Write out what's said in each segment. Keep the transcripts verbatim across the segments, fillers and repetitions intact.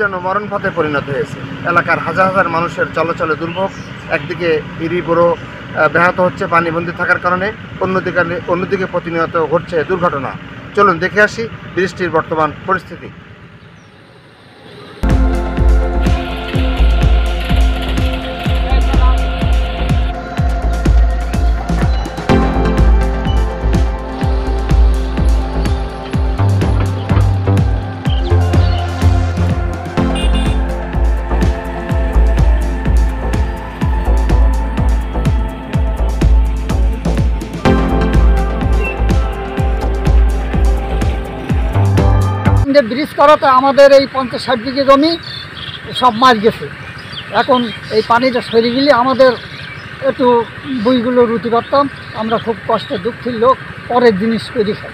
যেন মরণ পথে পরিণত হয়েছে। এলাকার হাজার হাজার মানুষের চলাচলে দুর্ভোগ, একদিকে ইরি বড় ব্যাহত হচ্ছে পানিবন্দী থাকার কারণে, অন্যদিকে অন্যদিকে প্রতিনিয়ত ঘটছে দুর্ঘটনা। চলুন দেখে আসি বৃষ্টির বর্তমান পরিস্থিতি। ব্রিজ করাতে আমাদের এই পঞ্চাশ ষাট বিঘে জমি সব মাছ গেছে। এখন এই পানিটা সরে গেলে আমাদের একটু বইগুলো রুটি পারতাম। আমরা খুব কষ্টে দুঃখের লোক, পরের জিনিস করে খাই।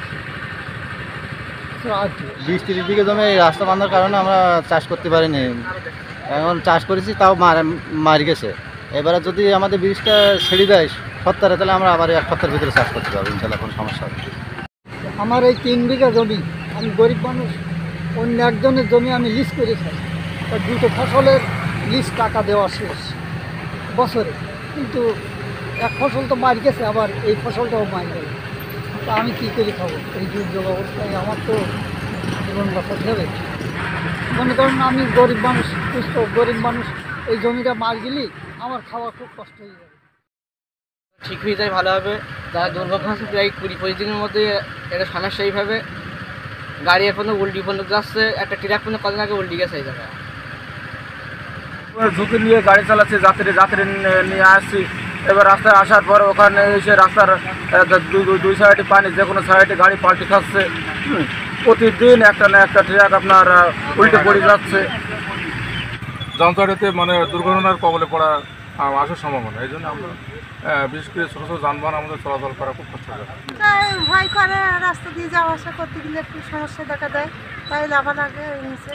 বিশ তিরিশ বিঘে জমি রাস্তা বাঁধার কারণে আমরা চাষ করতে পারিনি। এখন চাষ করেছি, তাও মার মার গেছে। এবারে যদি আমাদের ব্রিজটা ছেড়ে দেয় সত্তরে, তাহলে আমরা আবার এক সপ্তাহের ভিতরে চাষ করতে পারবো, ইনশাল্লাহ কোনো সমস্যা হবে। আমার এই তিন বিঘা জমি, আমি গরিব মানুষ, অন্য একজনের জমি আমি লিজ করে খাই। তা দুটো ফসলের লিজ টাকা দেওয়া শেষ বছরে, কিন্তু এক ফসল তো মার গেছে, আবার এই ফসলটাও মার গেল। তা আমি কী করে খাবো? এই দুর্যোগ অবস্থায় আমার তো জীবন বাঁচা যাবে। মনে করেন আমি গরিব মানুষ, সুস্থ গরিব মানুষ, এই জমিটা মার গেলি আমার খাওয়া খুব কষ্ট হয়ে যাবে। ঠিক হয়ে যায় ভালো হবে। যারা দুর্ঘটনা আছে প্রায় কুড়ি পঁচিশ দিনের মধ্যে এটা সমস্যা এইভাবে গাড়ি এখনো উল্টি পর্যন্ত যাচ্ছে। একটা ট্রাক পর্যন্ত কদিন আগে উল্টি গেছে এই জায়গায়। ঝুঁকি নিয়ে গাড়ি চালাচ্ছি, যাত্রী যাত্রী নিয়ে আসছি। এবার রাস্তায় আসার পর ওখানে এসে রাস্তার দুই সাইডে পানি, যে কোনো সাইডে গাড়ি পাল্টে খাচ্ছে। প্রতিদিন একটা না একটা ট্রাক আপনার উল্টে পড়ে যাচ্ছে। যানজটেতে মানে দুর্ঘটনার কবলে পড়া আসার সম্ভাবনা। এই জন্য আমরা বিশেষ করে ছোটো ছোটো যানবাহন আমাদের চলাচল করা খুব কষ্ট হয়। ভয় করে রাস্তা দিয়ে যাওয়া আসা করতে গেলে একটু সমস্যা দেখা দেয়, তাই লাভা লাগে নিচে।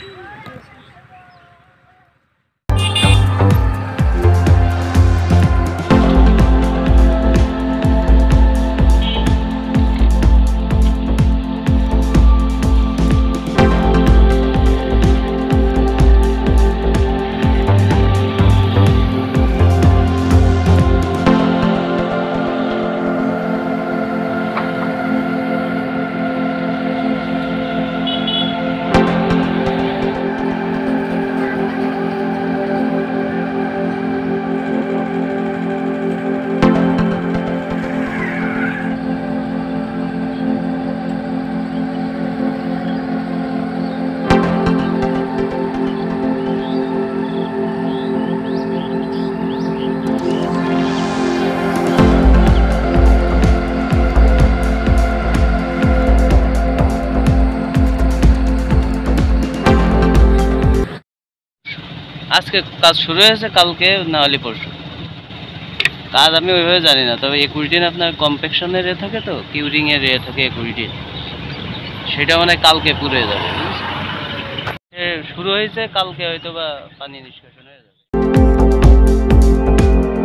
আজকে কাজ শুরু হয়েছে, কালকে না হলে পরশু। কাজ আমি ওইভাবে জানি না, তবে একুশ দিন আপনার কম্পেকশনের এ থাকে, তো কিউরিং এর এ থাকে একুশ দিন, সেটা মানে কালকে পুড়ে যাবে। শুরু হয়েছে, কালকে হয়তো বা পানি নিষ্কাশন হয়ে যাবে।